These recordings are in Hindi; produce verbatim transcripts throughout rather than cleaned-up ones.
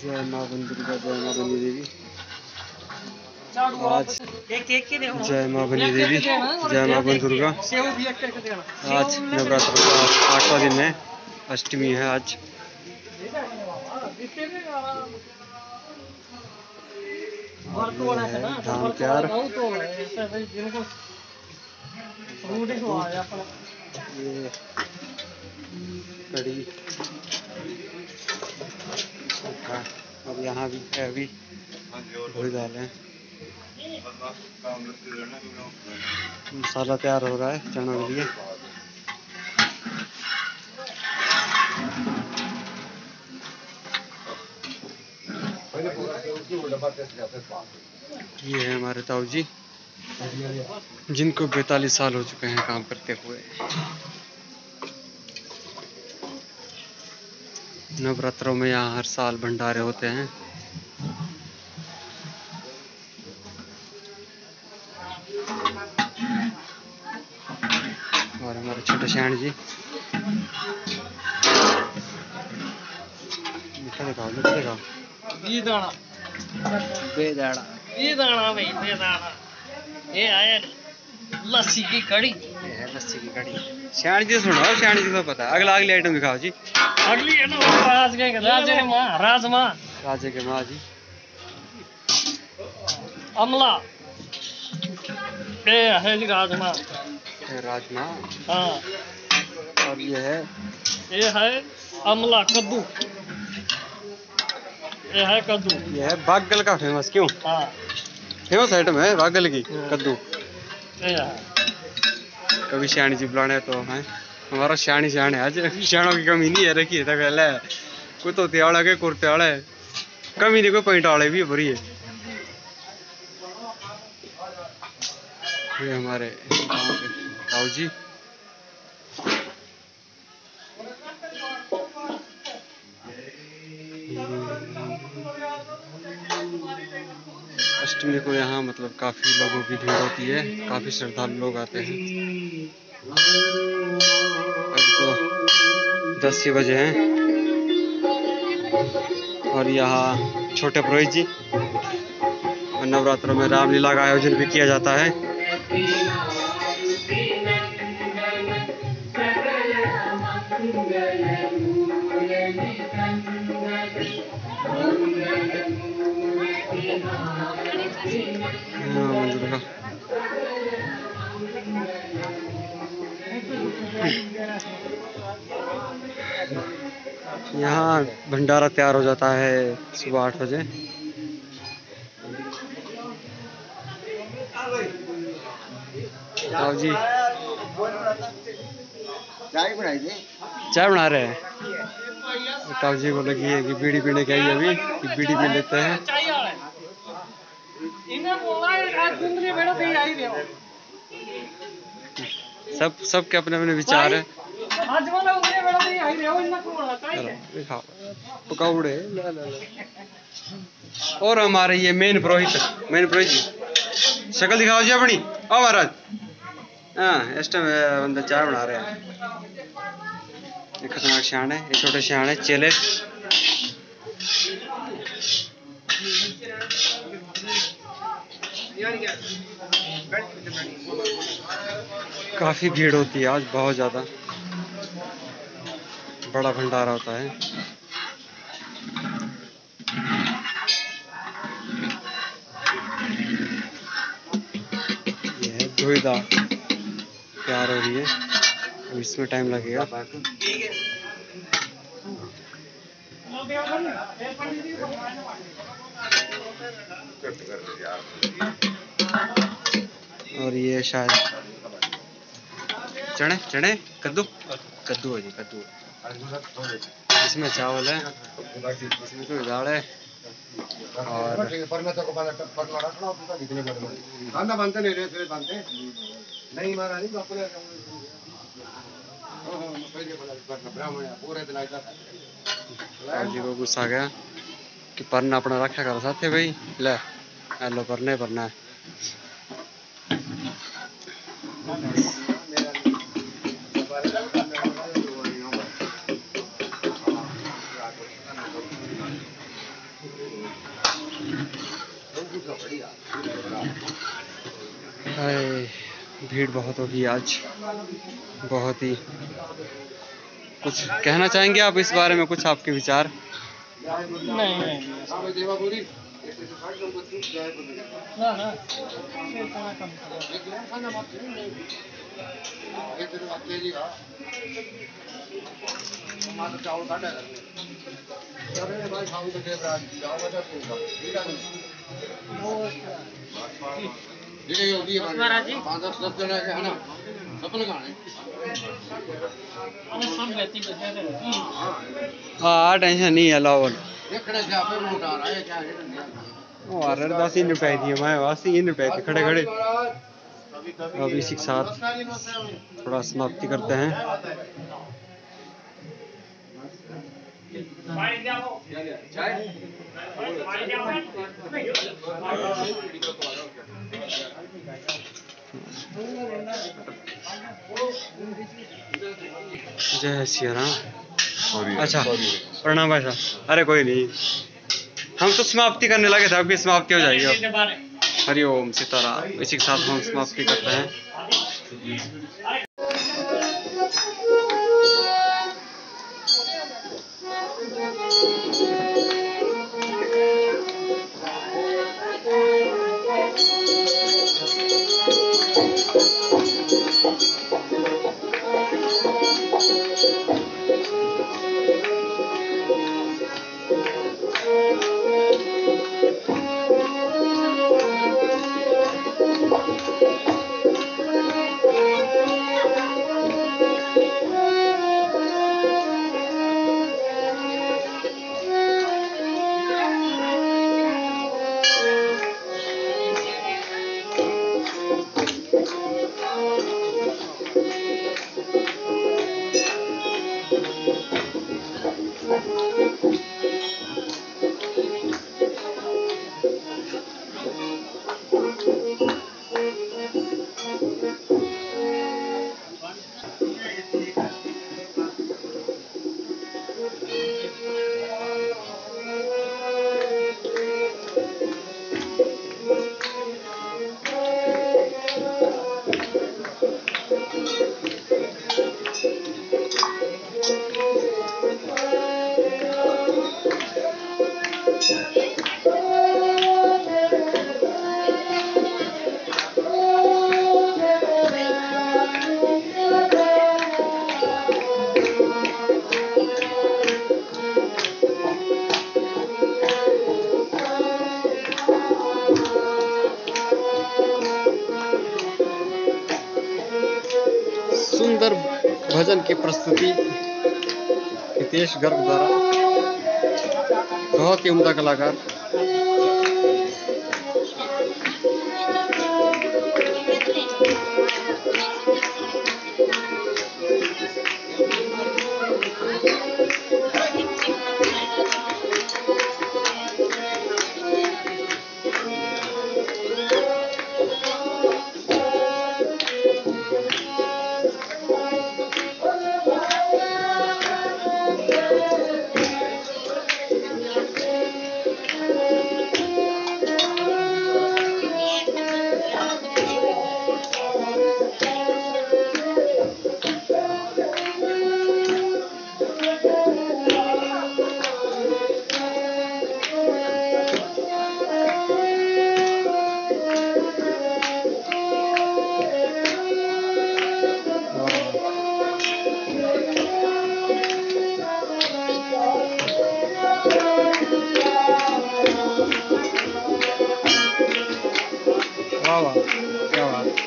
जय माँ बन दुर्गा, जय माँ बनी देवी। आज जय माँ बनी देवी, जय माँ बन दुर्गा। आज नवरात्र का आठवां दिन है, अष्टमी है आज। है धाम प्यार, ये कड़ी। अब यहाँ भी है, अभी भूल दाल है। मसाला तैयार हो रहा है चना के लिए। ये है हमारे ताऊ जी, जिनको पैंतालीस साल हो चुके हैं काम करते हुए। नवरात्रों में यहाँ हर साल भंडारे होते हैं। और हमारे छोटे श्याण जी, मीठा दिखाओ, मीठा दिखाओ। ये दाना बेदाना, ये दाना भाई बेदाना। ये आया लस्सी की कड़ी। ये है लस्सी की कड़ी। श्याण जी सुनो, श्याण जी को पता है। अगला अगली आइटम दिखाओ जी। अगली है ना राज के राजे के माँ, राजमा, राजे के माँ जी। अमला, ये है जी राजमा। ये राजमा। हाँ, और ये है, ये है अमला कद्दू। ये है कद्दू। ये है बागल का फेमस, क्यों हाँ, फेमस आइटम है बागल की कद्दू। ये है। कभी श्याणी जी बुलाने तो है, हमारा श्याणी श्याण है आज। श्याणों की कमी नहीं है, रखी है पहले। कोई तो त्याड़ा के कुर्ते वाले कमी नहीं, कोई पैंट वाले भी भरी है। ये हमारे ताऊ जी। अष्टमी को यहाँ मतलब काफी लोगों की भीड़ होती है, काफी श्रद्धालु लोग आते हैं। अभी तो दस ही बजे हैं। और यहाँ छोटे पुरोहित जी, नवरात्रों में रामलीला का आयोजन भी किया जाता है। यहाँ भंडारा तैयार हो जाता है सुबह आठ बजे। ताऊ जी चाय बनाई थी, चाय बना रहे हैं। ताऊ जी को लगी है कि बीड़ी पीने की आई अभी, कि बीड़ी पी लेते हैं। सब सब के अपने अपने विचार है। पकौड़े और हमारे ये मेन पुरोहित, मेन पुरोहित जी, शक्ल दिखाओ जी अपनी। ओ महाराज, हाँ इस टाइम बंदा चाय बना रहे हैं। ये खतरनाक श्याण है, ये छोटे श्याण है, चेले। काफी भीड़ होती है आज, बहुत ज्यादा बड़ा भंडारा होता है। ये है धोई दाल तैयार हो रही है, अब इसमें टाइम लगेगा। और ये शायद चने चने कद्दू कद्दू है जी, कद्दू। इसमें चावल है, इसमें तो दाल है। और जी को गुस्सा आ गया कि परना अपना रखा कर साथे भाई, ले लो परने परना है। हाय, भीड़ बहुत होगी आज, बहुत ही। कुछ कहना चाहेंगे आप इस बारे में, कुछ आपके विचार? नहीं नहीं ना ना इतना कम सब लेती हाँ टेंशन नहीं है लाओ। अरे दस ही रुपए दिए, मैं अस्सी ही रुपए थे खड़े खड़े। अब इसी के साथ थोड़ा समाप्ति करते हैं। जय सिया राम। अच्छा प्रणाम भाई साहब। अरे कोई नहीं, हम तो समाप्ति करने लगे थे, अभी समाप्ति हो जाएगी अब। हरिओम सीताराम। इसी के साथ हम समाप्ति करते हैं। सुंदर भजन की प्रस्तुति हितेश गर्ग द्वारा, बहुत ही उम्दा कलाकार। वाह वाह, क्या बात।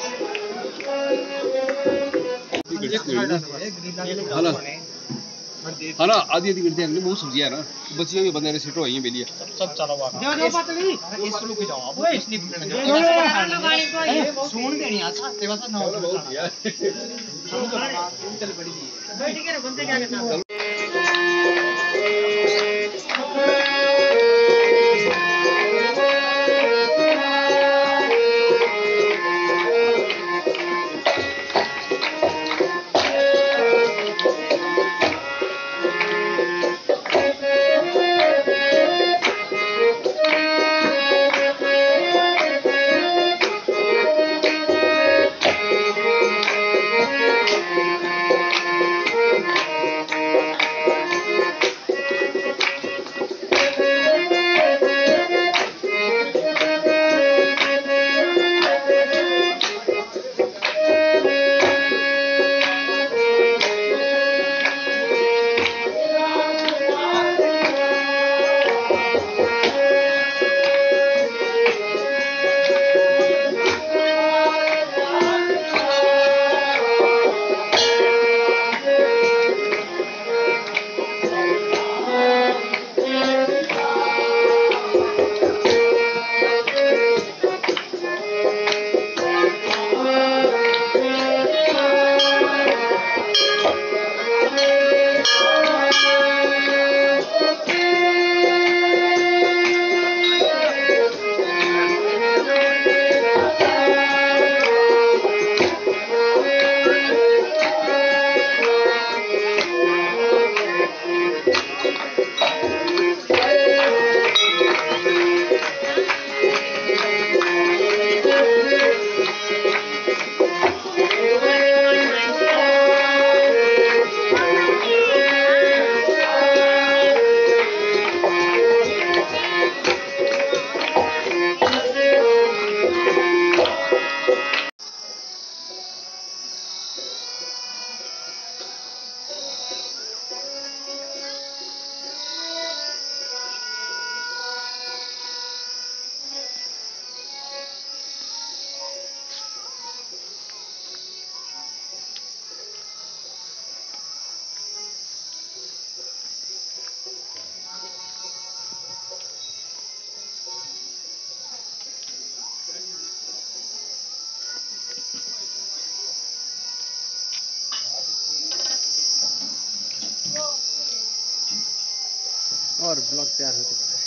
हेलो हाँ ना आधी आधी करते हैं बहुत सब्जियां है ना बच्चियां भी बंदे सीटों आई हैं बेलिया सब चलो वाह जो जो पतली इसको लेके जाओ अब इसलिए सुन देनी अच्छा तेरा सा ना बहुत यार बैठ के बंदे क्या करना और ब्लॉग तैयार हो चुका है।